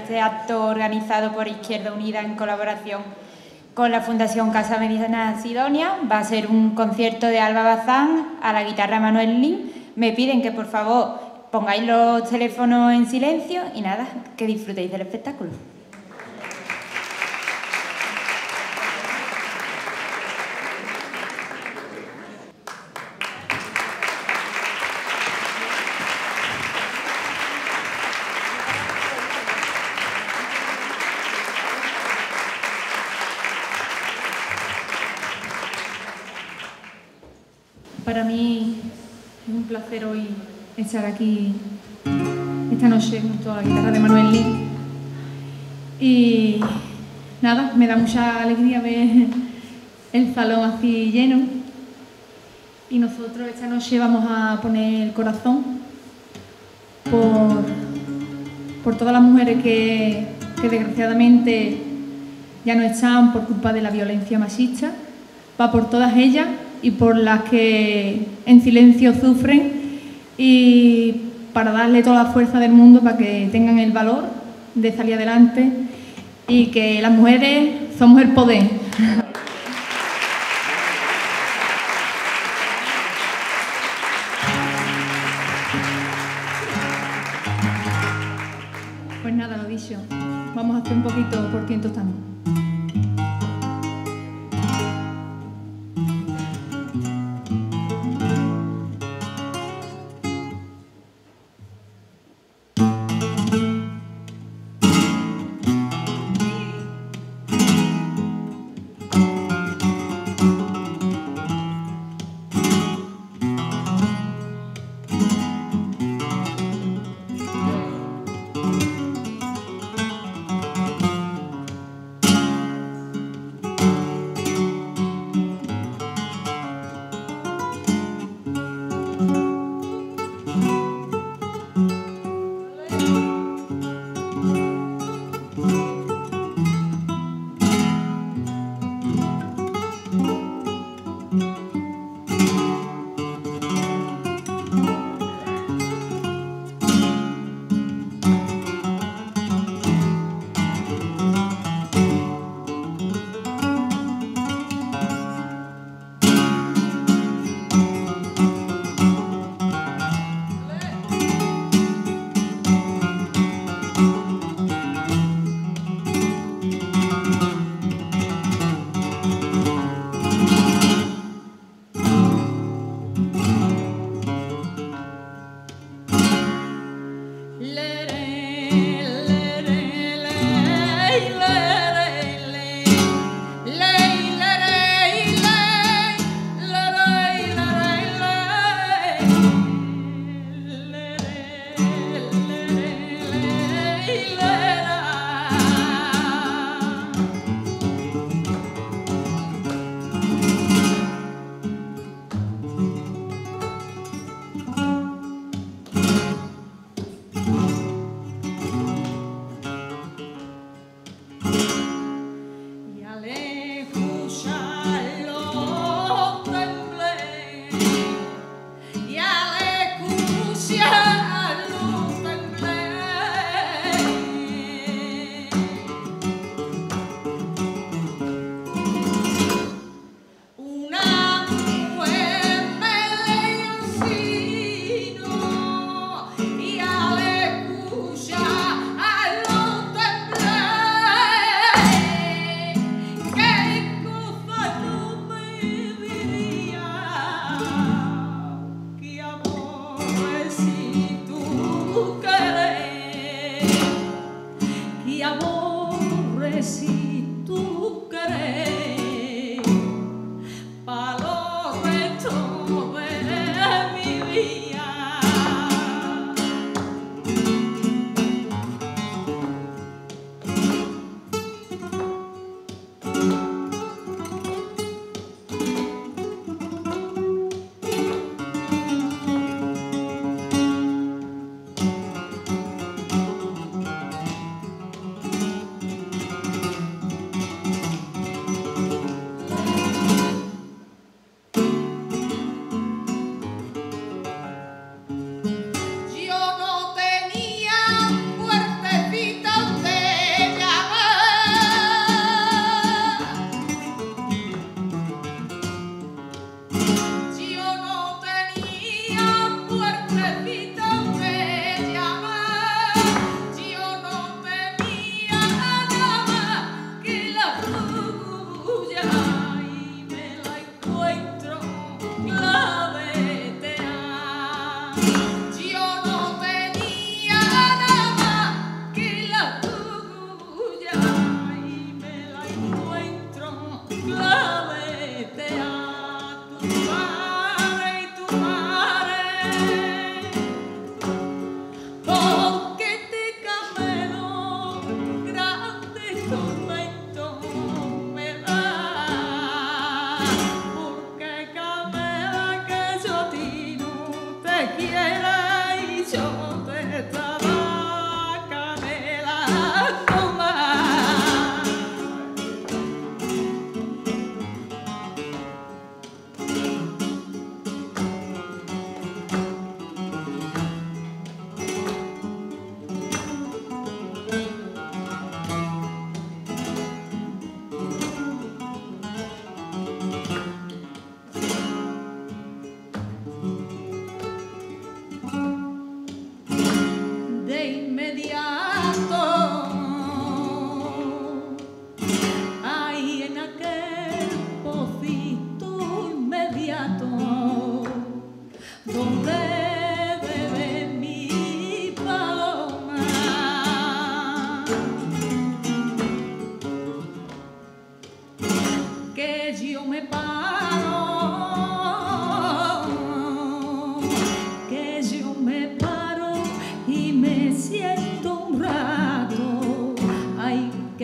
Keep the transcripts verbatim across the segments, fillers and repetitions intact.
este acto organizado por Izquierda Unida en colaboración con la Fundación Casa Medina Sidonia. Va a ser un concierto de Alba Bazán a la guitarra Manuel Lin. Me piden que por favor pongáis los teléfonos en silencio y nada, que disfrutéis del espectáculo. Para mí es un placer hoy estar aquí esta noche junto a la guitarra de Manuel Lin. Y nada, me da mucha alegría ver el salón así lleno. Y nosotros esta noche vamos a poner el corazón por, por todas las mujeres que, que desgraciadamente ya no están por culpa de la violencia machista. Va por todas ellas y por las que en silencio sufren, y para darle toda la fuerza del mundo para que tengan el valor de salir adelante y que las mujeres somos el poder. Pues nada, lo dicho, vamos a hacer un poquito por ciento tango.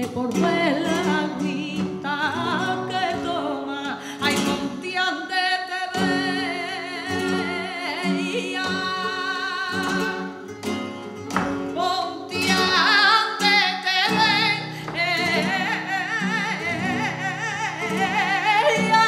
por ver la agüita que toma, ay, Montiante te veía. Montiante te veía.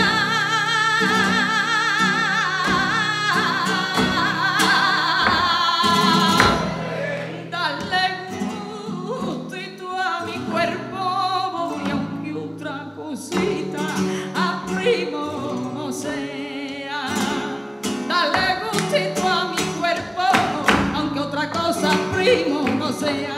Dale gustito a mi cuerpo, y aunque otra cosita a primo no sea. Dale gustito a mi cuerpo, aunque otra cosa primo no sea.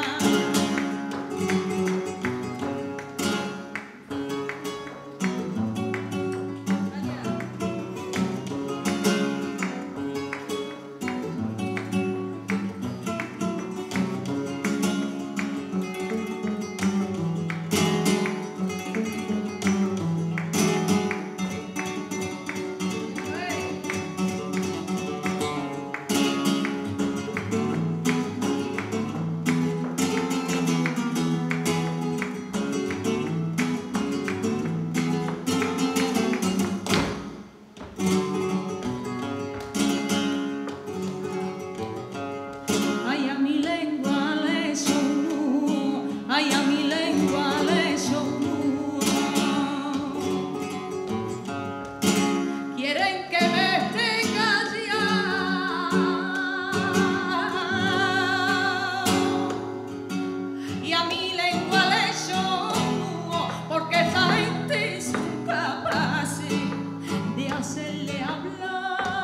Ay, a mi lengua le sonó, ay, a mi lengua le sonó. Quieren que me esté callado, y a mi lengua le sonó, porque esta gente es capaz de hacerle hablar.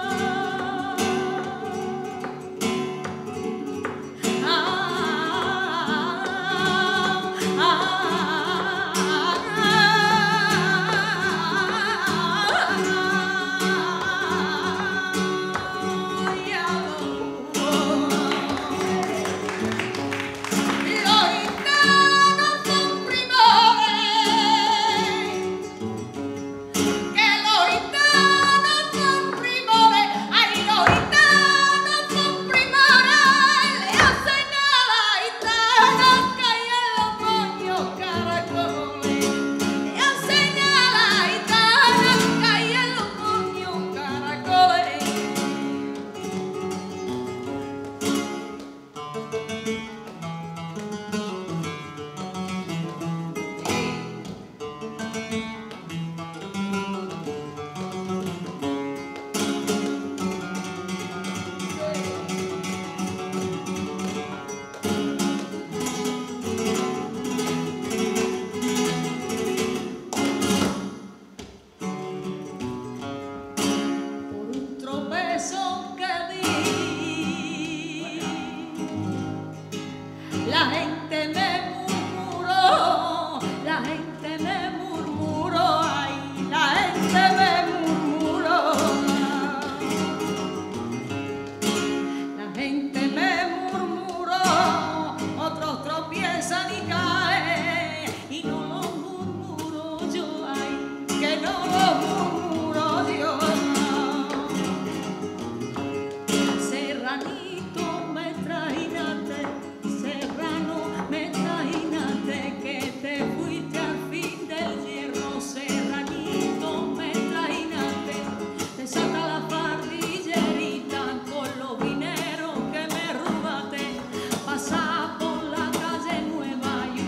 La gente me murmuró, la gente me murmuró, ay, la gente me murmuró. La gente me murmuró, otros tropiezan y caen, y no lo murmuro yo, ay, que no lo murmuro yo. Serranito me trainaste, Serrano me trainaste, que te fuiste al fin del hierro. Serranito me trainaste, desata la parrillerita con los dineros que me robaste. Pasa por la calle Nueva y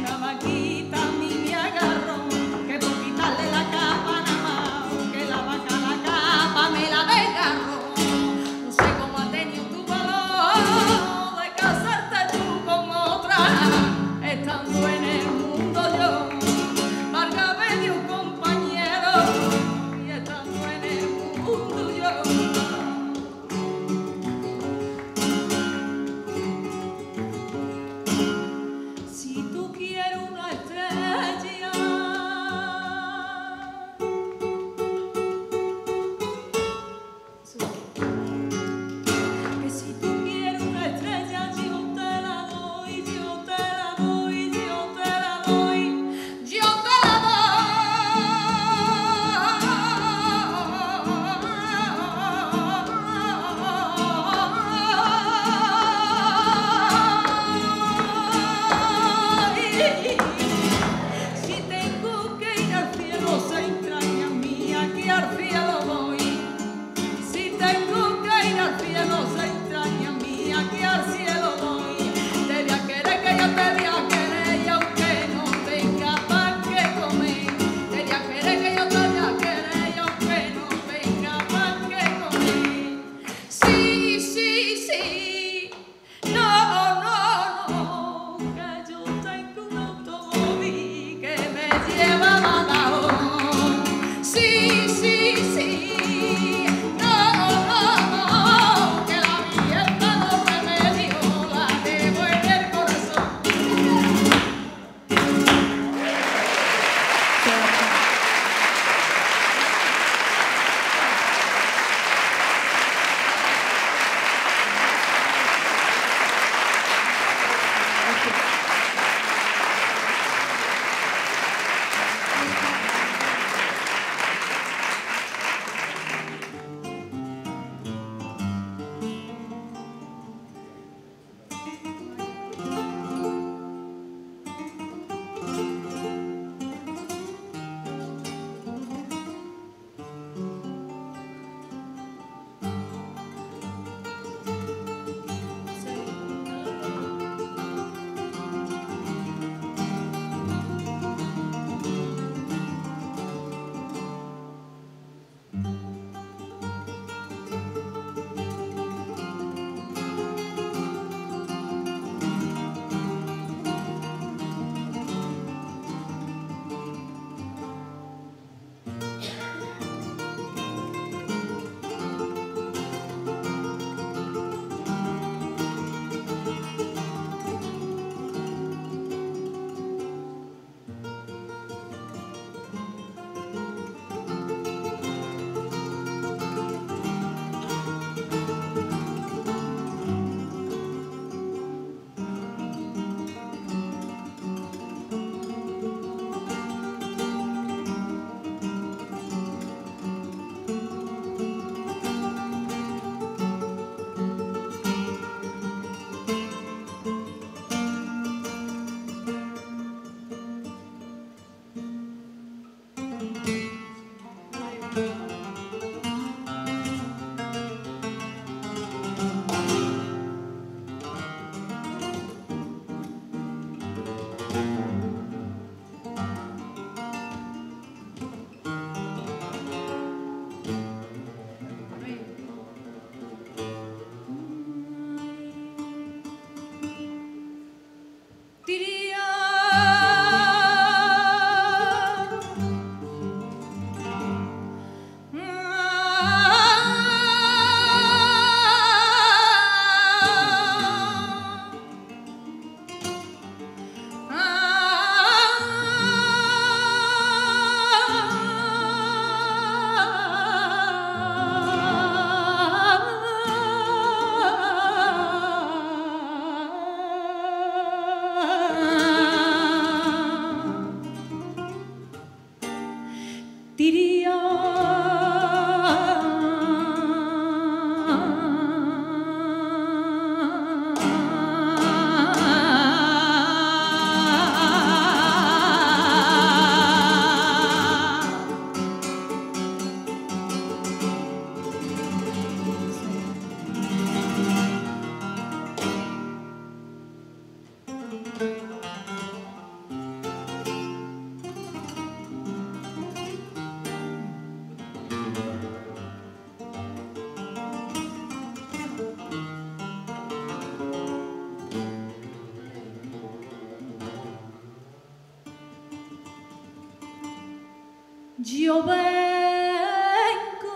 Yo vengo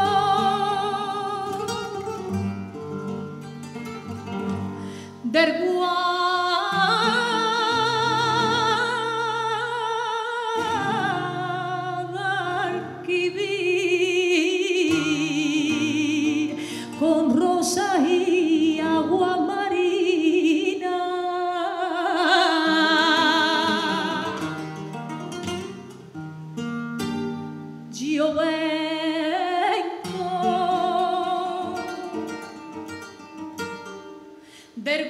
del Guadalquivir con rosas y agua marina. Yo vengo del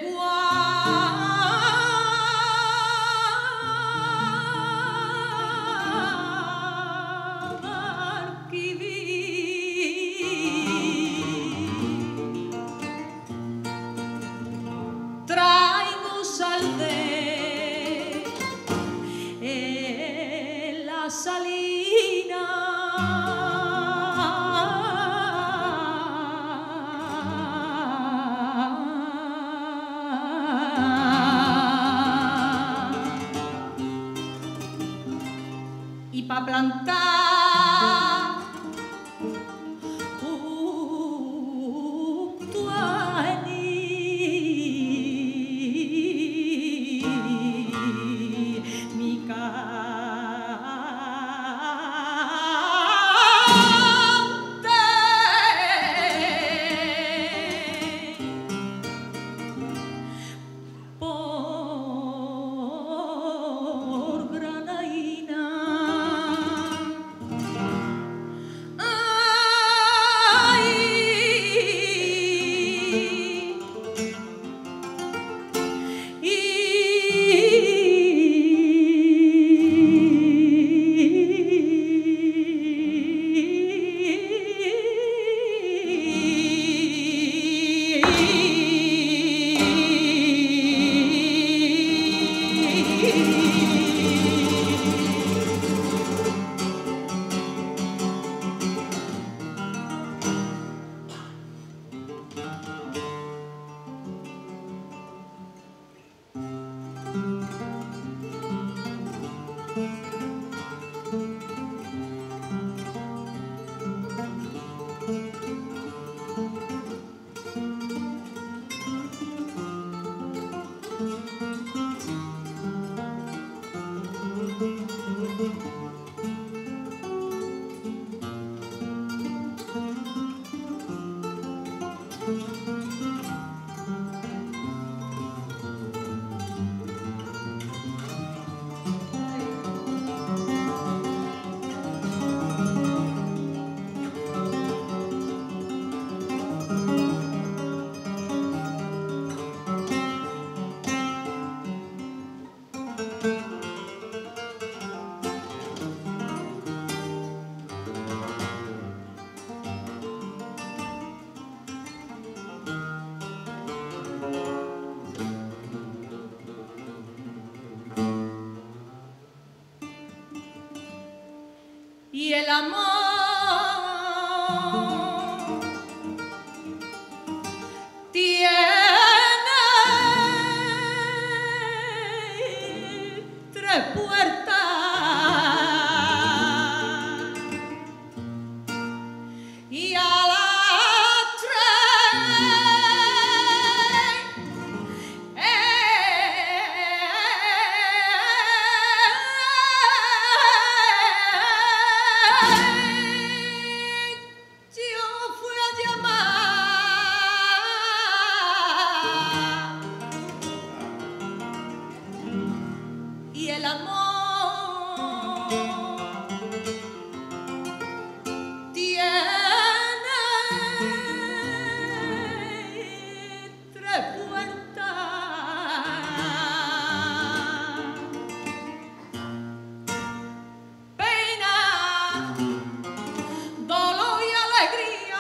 Guadalquivir. Traigo sal de la salina. Y pa' plantar junto a Ení, mi cante por granaína. Y el amor tiene tres puertas y a las tres yo fui a llamar y el amor tiene tres puertas: pena, dolor y alegría.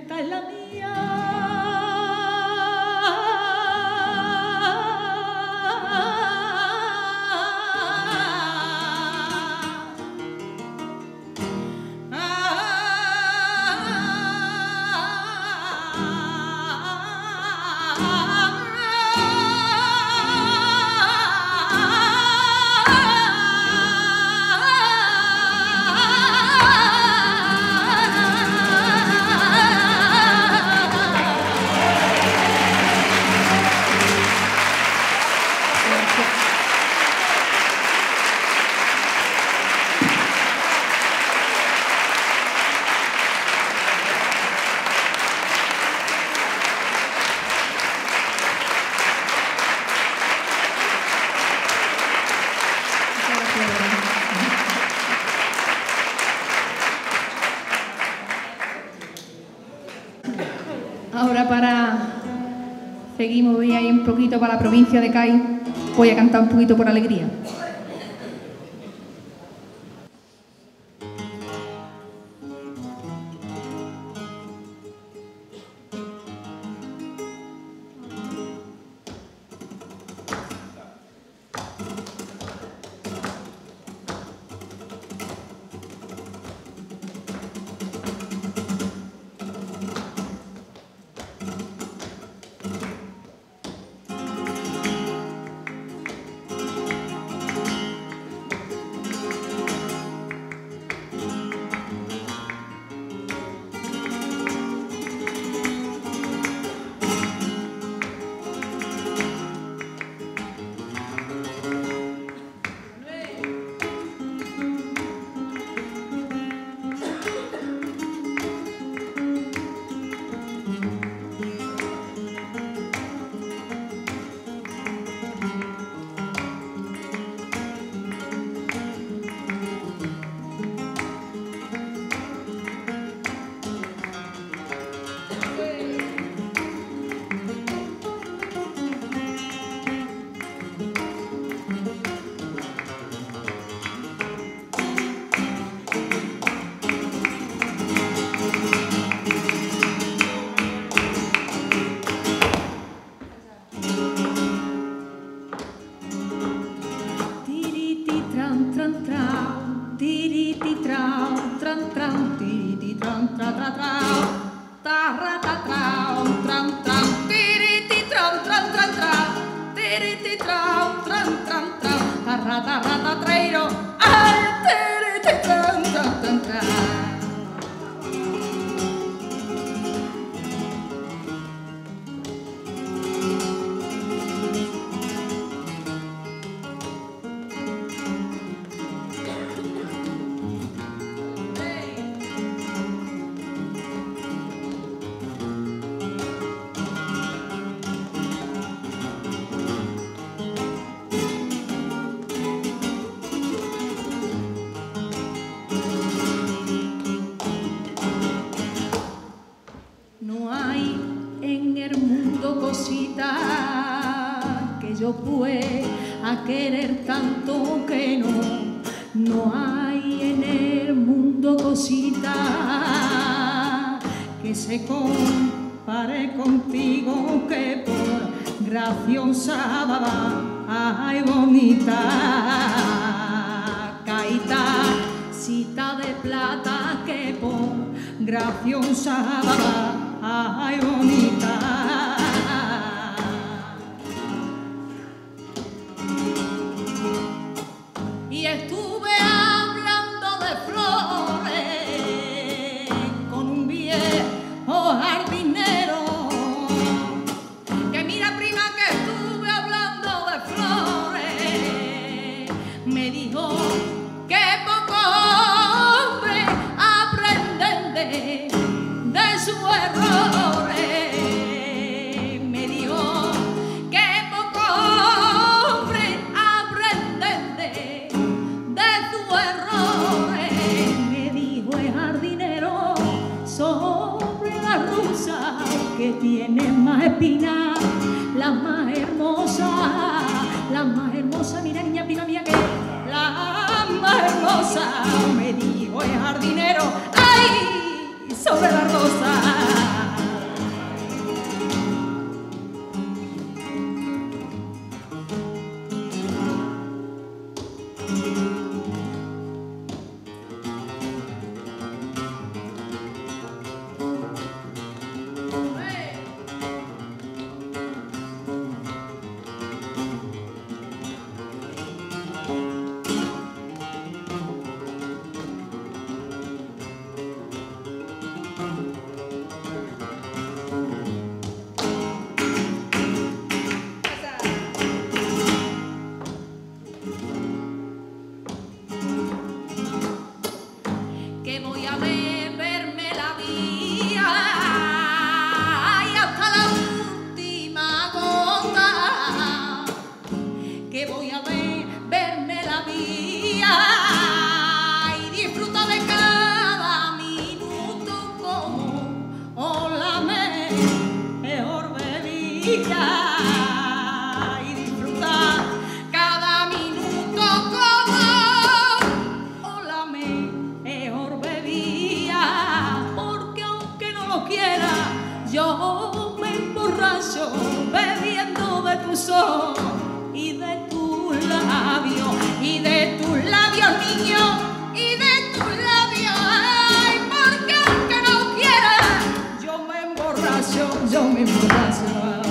esta es la mía. Ahora para... Seguimos, voy ahí un poquito para la provincia de Cádiz. Voy a cantar un poquito por alegría. yo pueda querer tanto que no, no hay en el mundo cosita que se compare contigo, que por graciosa baba, ay bonita, caitacita de plata, que por graciosa baba, ay bonita. Y estuve hablando de flores con un viejo jardinero, que mira prima que estuve hablando de flores, me dijo que poco hombre aprenden de, de sus errores. Me dijo que poco hombre aprenden de errores. Me dijo el jardinero sobre la rosa que tiene más espinas, la más hermosa, la más hermosa, mira niña prima mía, que la más hermosa. Me dijo el jardinero, ay, sobre la rosa. y disfrutar cada minuto como la mejor bebida, porque aunque no lo quiera, yo me emborracho bebiendo de tus ojos y de tus labios, y de tus labios, niño, y de tus labios, ay, porque aunque no quiera, yo me emborracho, yo me emborracho.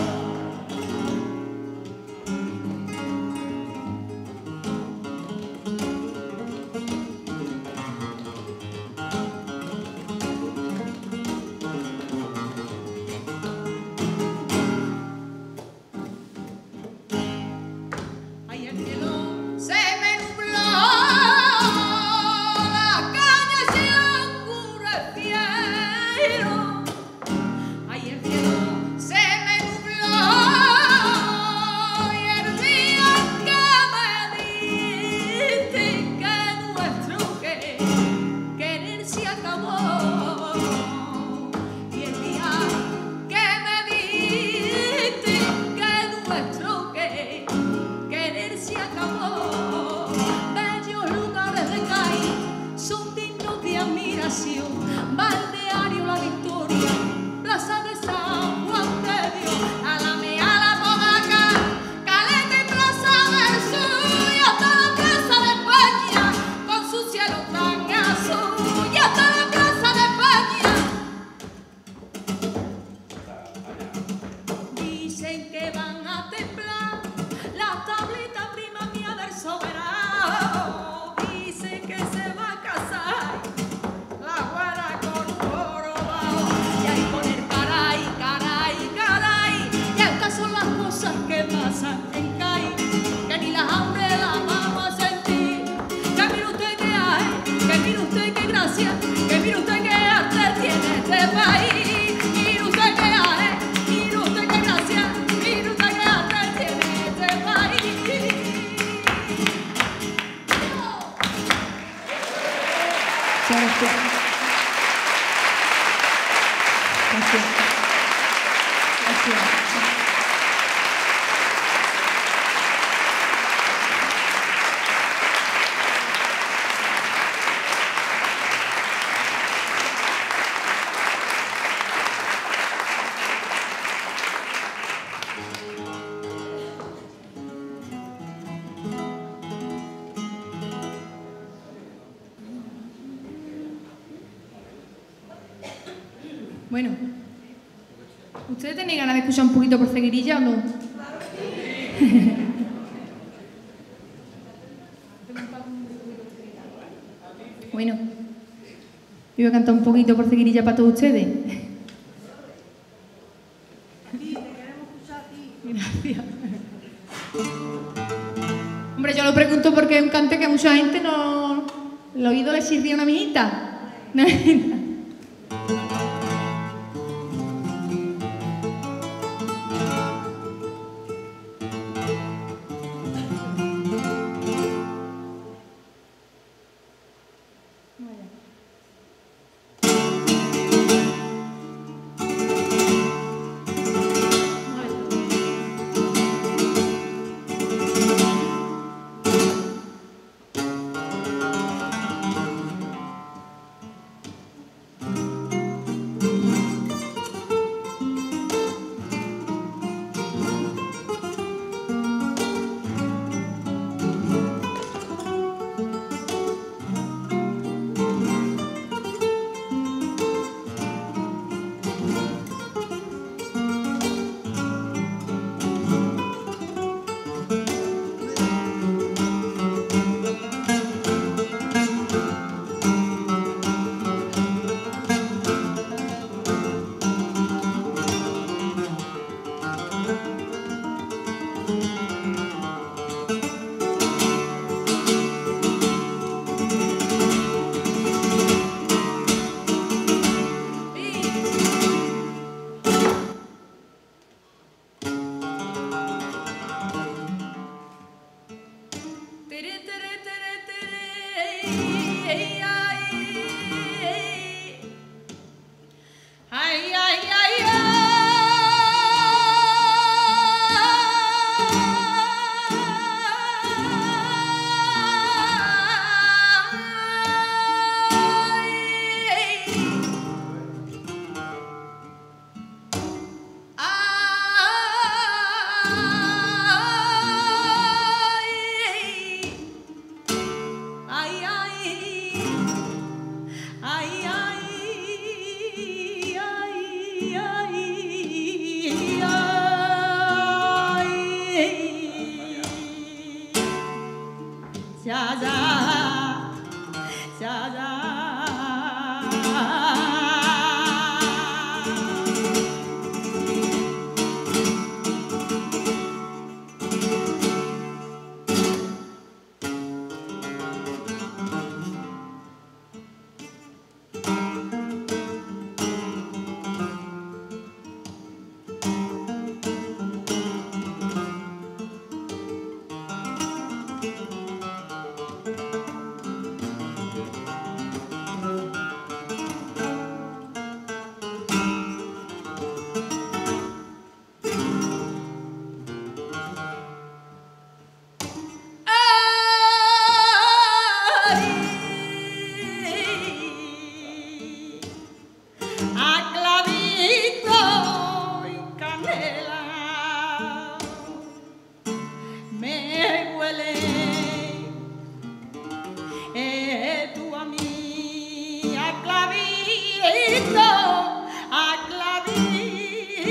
Balneario La Victoria, Plaza de San Juan de Dios, Alameda, La Podaca, Caleta y Plaza del Sur, y hasta la Plaza de España, con su cielo tan azul, y hasta la Plaza de España. Dicen que van a temblar la tablita prima mía del soberano, dicen que se va a casar la güera con un jorobado, y ahí poner caray, caray, caray, y estas son las cosas que pasan en CAI, que ni las hambre las vamos a sentir, que mire usted que hay, que mire usted que gracia, que mire usted que arte tiene este país, mire usted que hay, mire usted que gracia, mire usted que arte tiene este país. Gracias. Gracias. Gracias. Bueno, ¿ustedes tenéis ganas de escuchar un poquito por Ceguirilla o no? Bueno, yo voy a cantar un poquito por Ceguirilla para todos ustedes. Gracias. Hombre, yo lo pregunto porque es un cante que a mucha gente no... el oído le sirvió una mijita. ¿No?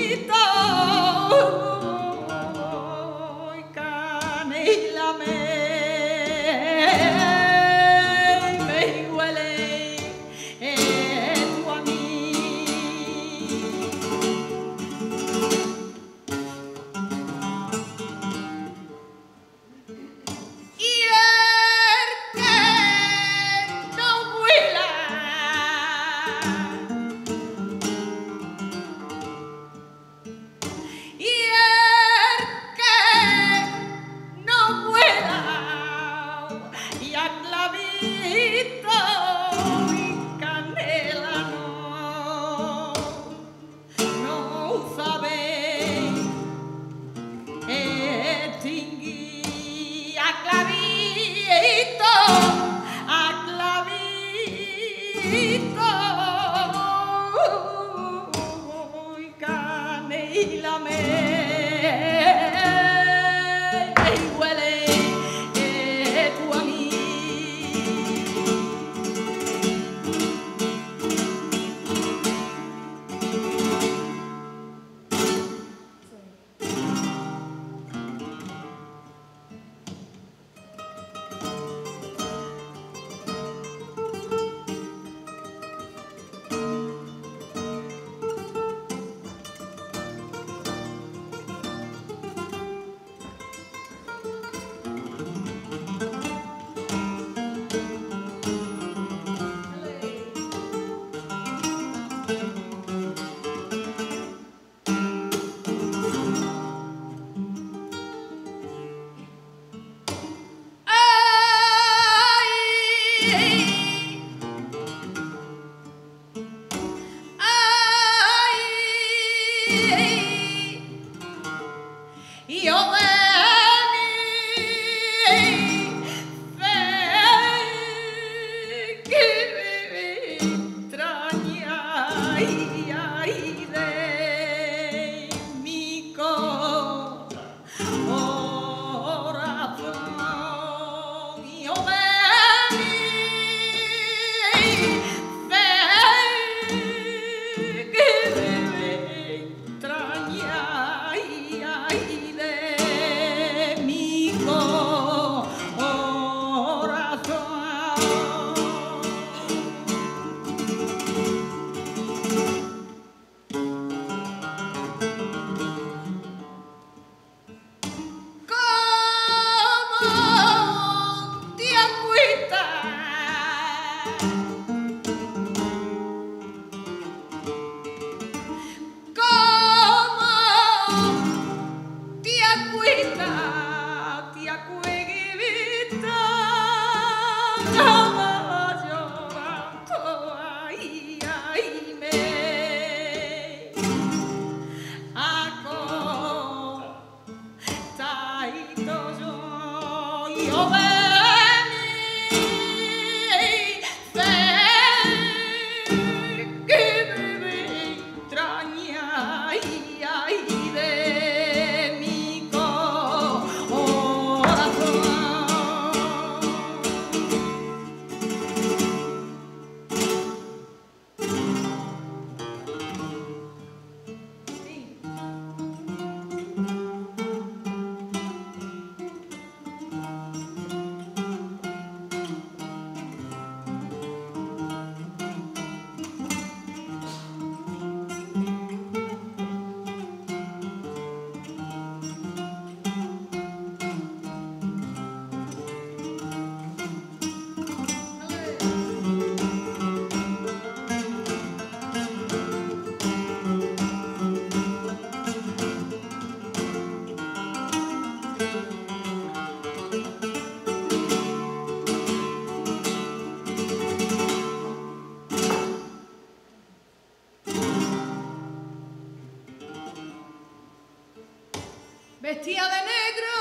Vestía de negro,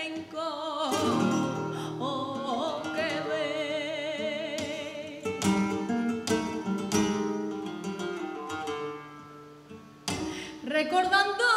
rincón oh, que ve. Recordando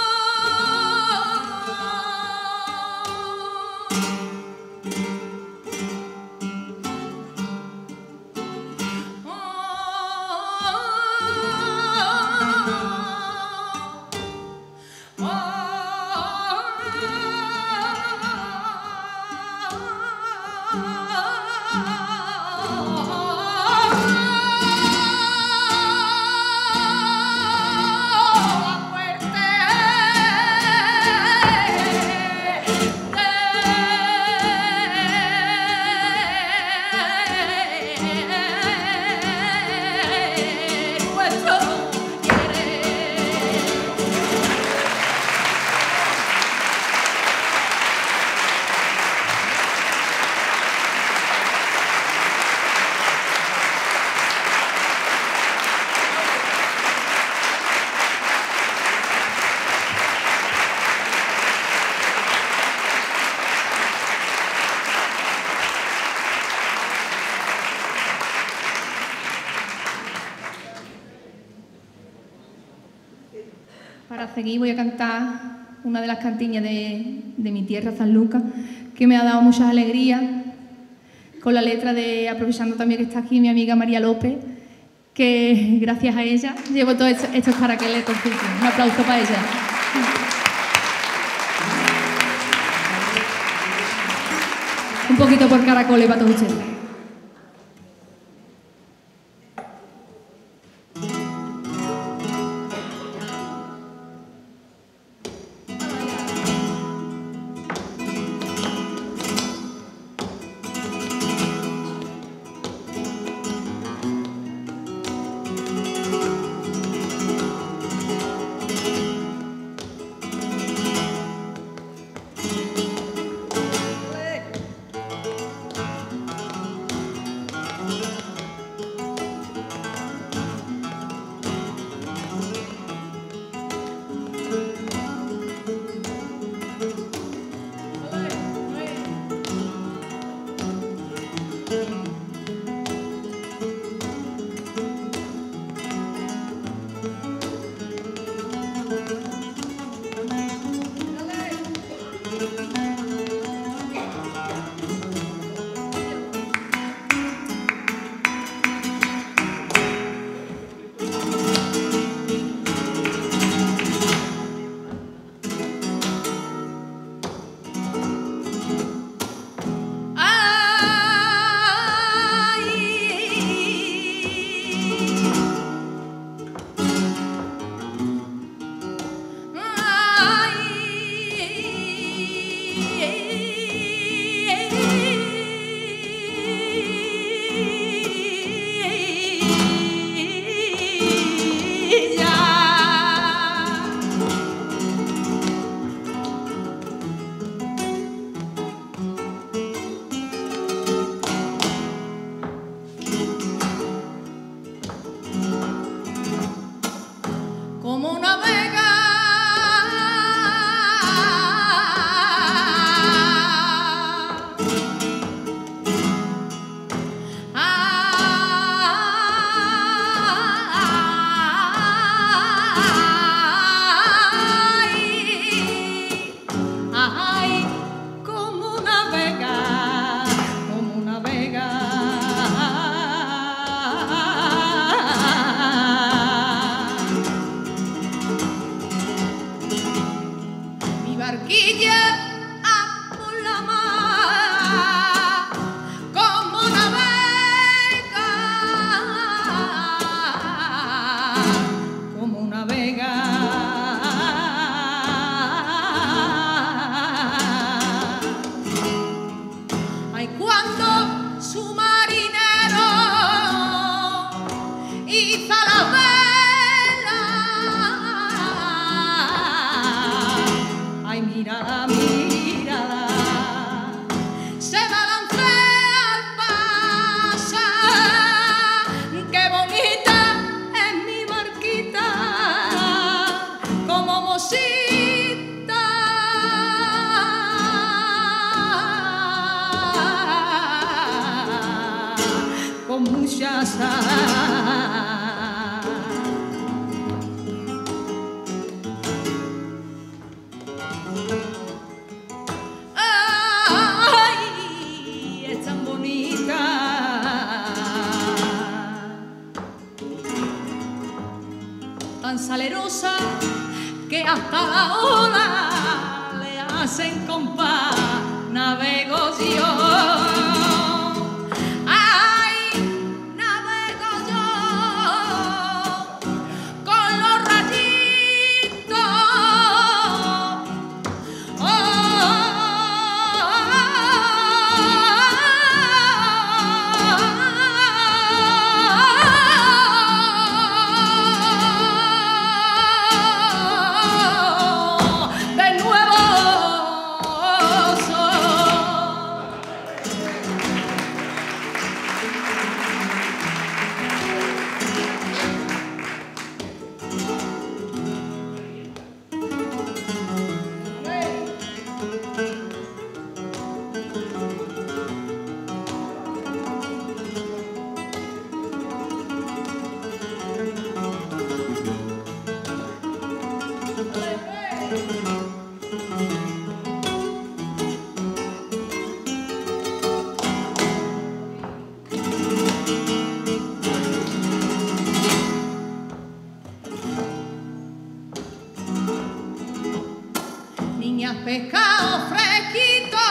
para seguir voy a cantar una de las cantiñas de, de mi tierra, San Lucas, que me ha dado muchas alegrías, con la letra de, aprovechando también que está aquí mi amiga María López, que gracias a ella llevo todos estos, estos caracoles con Cristo. Un aplauso para ella. Un poquito por caracoles para todos ustedes. casa. Ay, es tan bonita, tan salerosa, que hasta la ola le hacen compás. Navego yo, ay, navego yo con los rayitos, oh, de nuevo. Niñas, pescado fresquito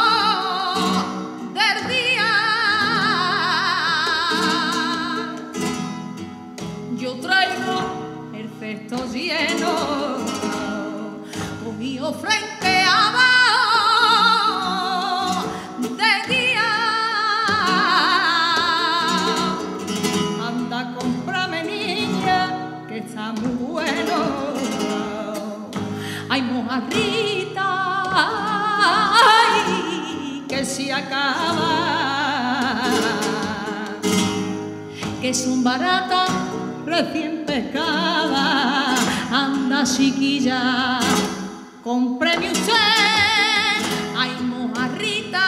del día, yo traigo el cesto lleno, cogido frente abajo de guía. Anda, cómprame, niña, que está muy bueno. Ay, mojarrita, ay, que se acaba, que son baratas, recién pescadas. Anda, chiquilla, cómpreme usted, ay, mojarrita,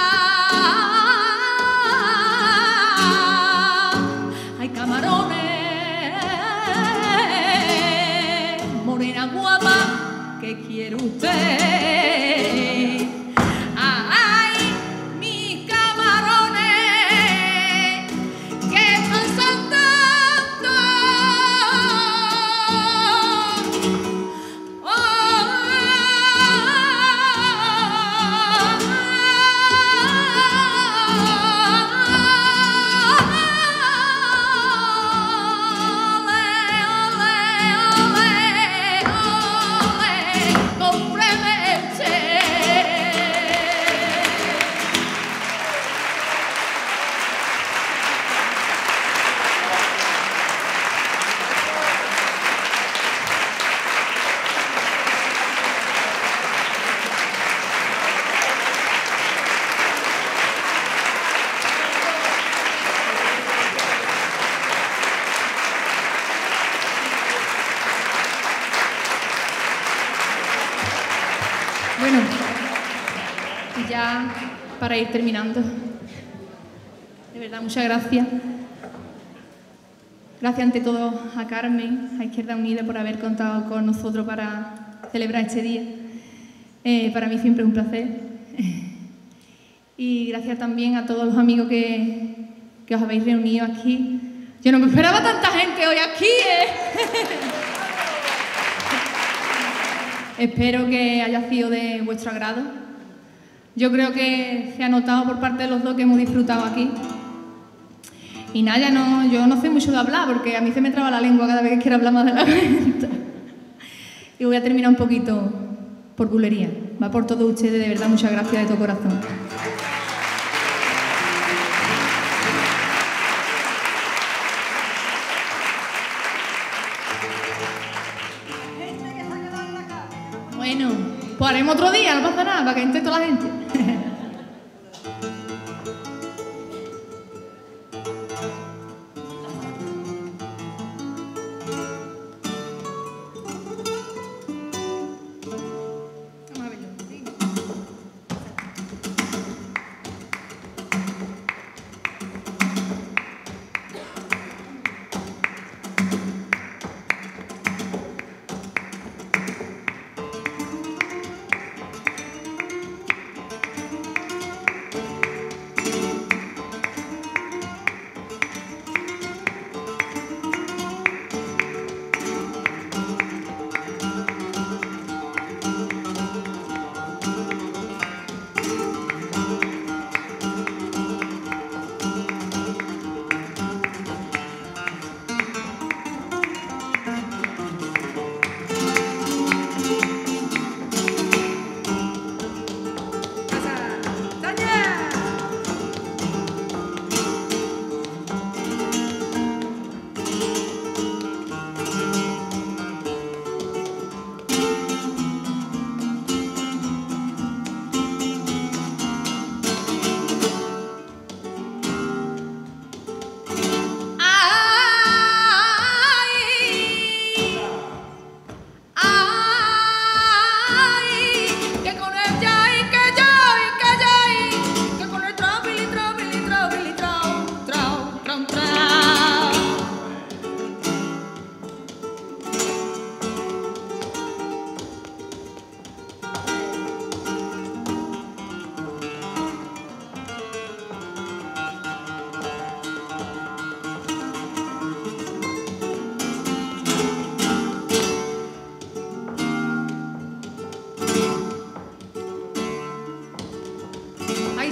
ay, camarones, morena guapa, ¿qué quiere usted? ¡Ay, mis camarones que están saltando! ¡Oh! Bueno, y ya para ir terminando, de verdad, muchas gracias. Gracias ante todo a Carmen, a Izquierda Unida, por haber contado con nosotros para celebrar este día. Eh, para mí siempre es un placer. Y gracias también a todos los amigos que, que os habéis reunido aquí. Yo no me esperaba tanta gente hoy aquí, ¿eh? Espero que haya sido de vuestro agrado. Yo creo que se ha notado por parte de los dos que hemos disfrutado aquí. Y nada, ya no, yo no sé mucho de hablar porque a mí se me traba la lengua cada vez que quiero hablar más de la cuenta. Y voy a terminar un poquito por bulería. Va por todos ustedes, de verdad, muchas gracias de todo corazón. Bueno, pues haremos otro día, no pasa nada, para que entre toda la gente.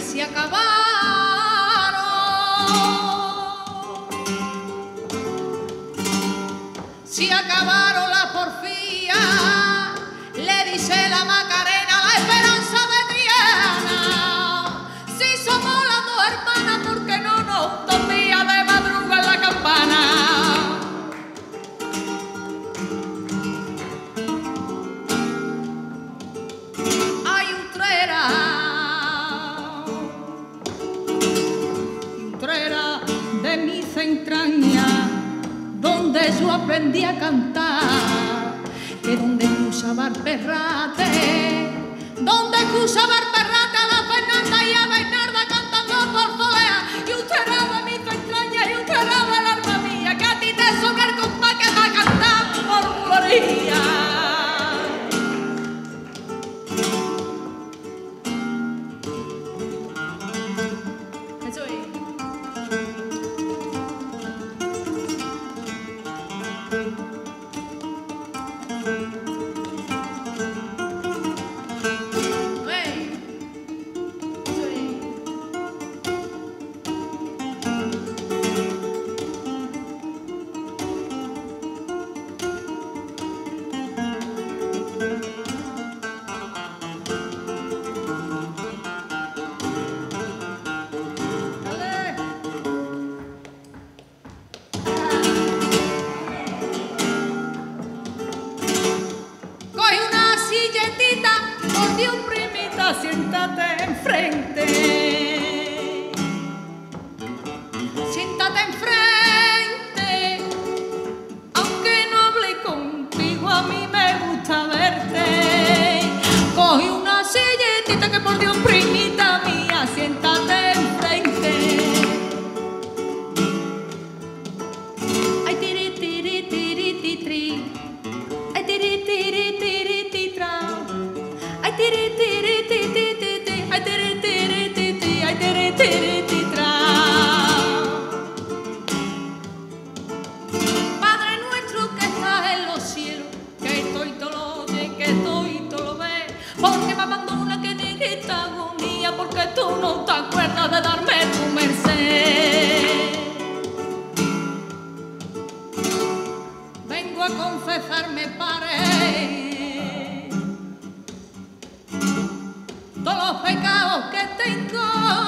se acabaron. Se acabaron las porfías, le dice la Macarena, la esperanza de Triana. Si somos las dos hermanas, ¿por qué no nos topía de madruga en la campana? Hay Utrera, Utrera de mis entrañas, donde yo aprendí a cantar, que donde escucha Barperrate, donde escucha Barperrate a la Fernanda y a Bernarda cantando por folea, y usted era de mi extraña y usted era del alma mía, que a ti te sobra el compás que va a cantar por gloria. Eso es. Siéntate enfrente, siéntate enfrente, aunque no hable contigo, a mí me gusta verte. Coge una silletita que por Dios, primita mía, siéntate enfrente. Ay, tiri, tiri, tiri, tiri, ay, tiri, tiri, tiri, titra, ay, tiri, tiri. Padre nuestro que estás en los cielos, que estoy todo lo oye, que estoy todo lo ve, porque me abandona que ni esta agonía, porque tú no te acuerdas de darme tu merced. Vengo a confesarme, Padre, todos los pecados que tengo.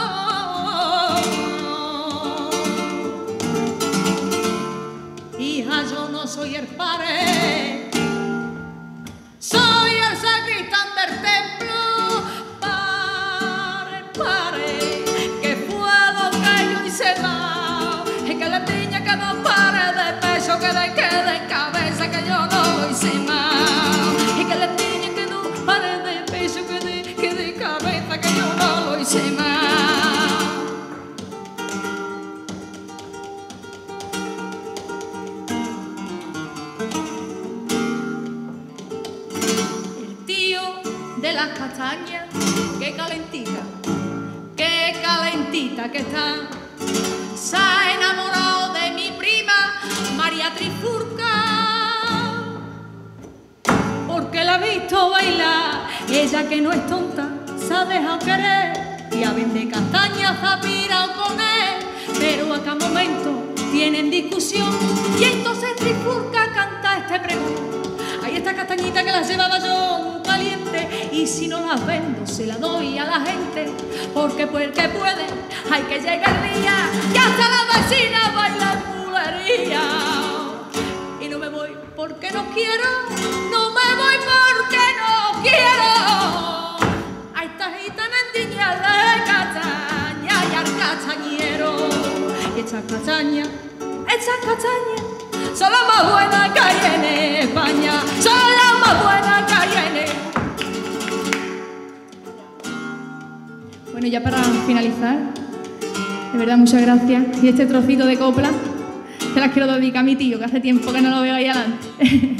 Hija, yo no soy el padre, soy el sacristán del templo. Pare, pare, que fue lo que yo hice mal, y que la niña que no pare de pecho, que de, que de cabeza, que yo no hice mal, y que la niña que no pare de pecho, que de, que de cabeza, que yo no lo hice mal. De las castañas, qué calentita, qué calentita que está. Se ha enamorado de mi prima María Trifurca, porque la ha visto bailar. Ella que no es tonta, se ha dejado querer y a vender castañas se ha pirado con él. Pero a cada momento tienen discusión y entonces Trifurca canta este pregón. Hay esta castañita que las llevaba yo muy caliente, y si no las vendo se la doy a la gente, porque pues el que puede hay que llegar el día que hasta las vecinas bailan bulería. Y no me voy porque no quiero, no me voy porque no quiero a esta gitana endiña de castaña y al castañero. Y estas castañas, estas castañas son las más buenas que hay en España, son las más buenas que hay en España. Bueno, ya para finalizar, de verdad muchas gracias. Y este trocito de copla se las quiero dedicar a mi tío, que hace tiempo que no lo veo ahí adelante.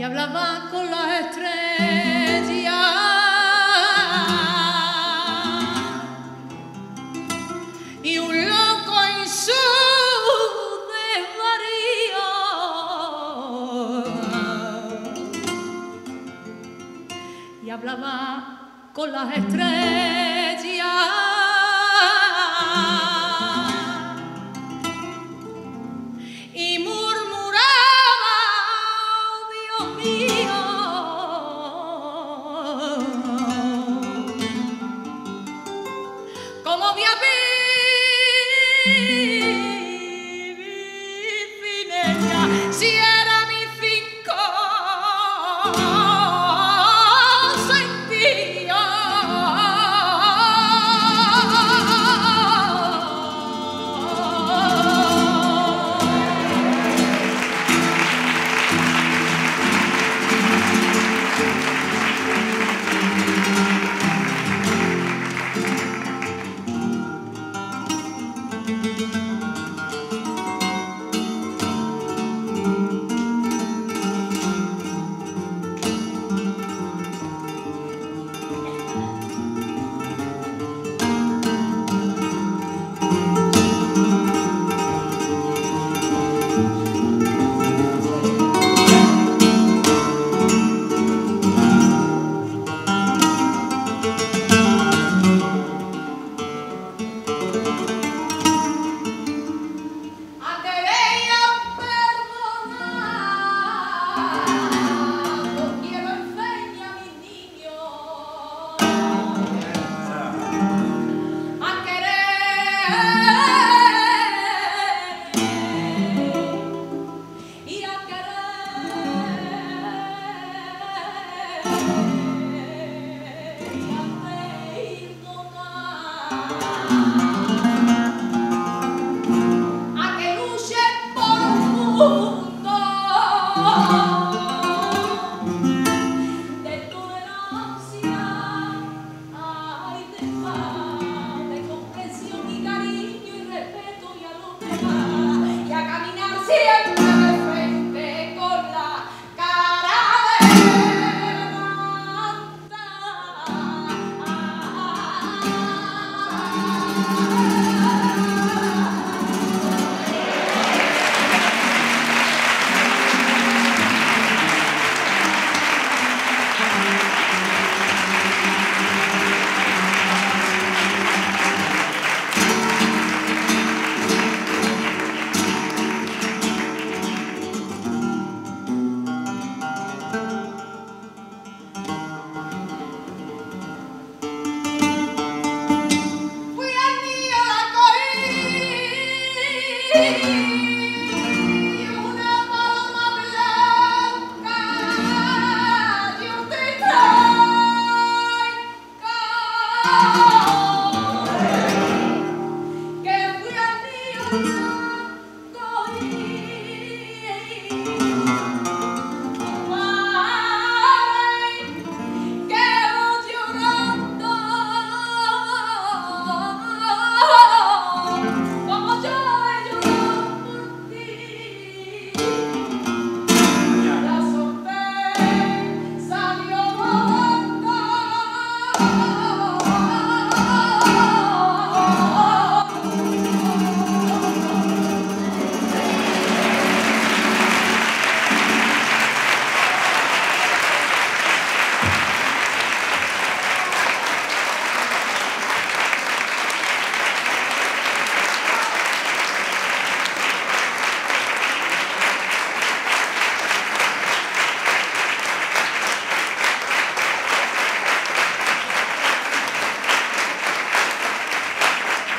y hablaba con las estrellas y un loco en su desvarío y hablaba con las estrellas y murmuraba, Dios mío, cómo voy a vivir sin ella, si era mi finco sentía.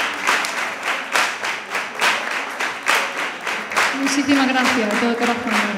Muchísimas gracias de todo corazón.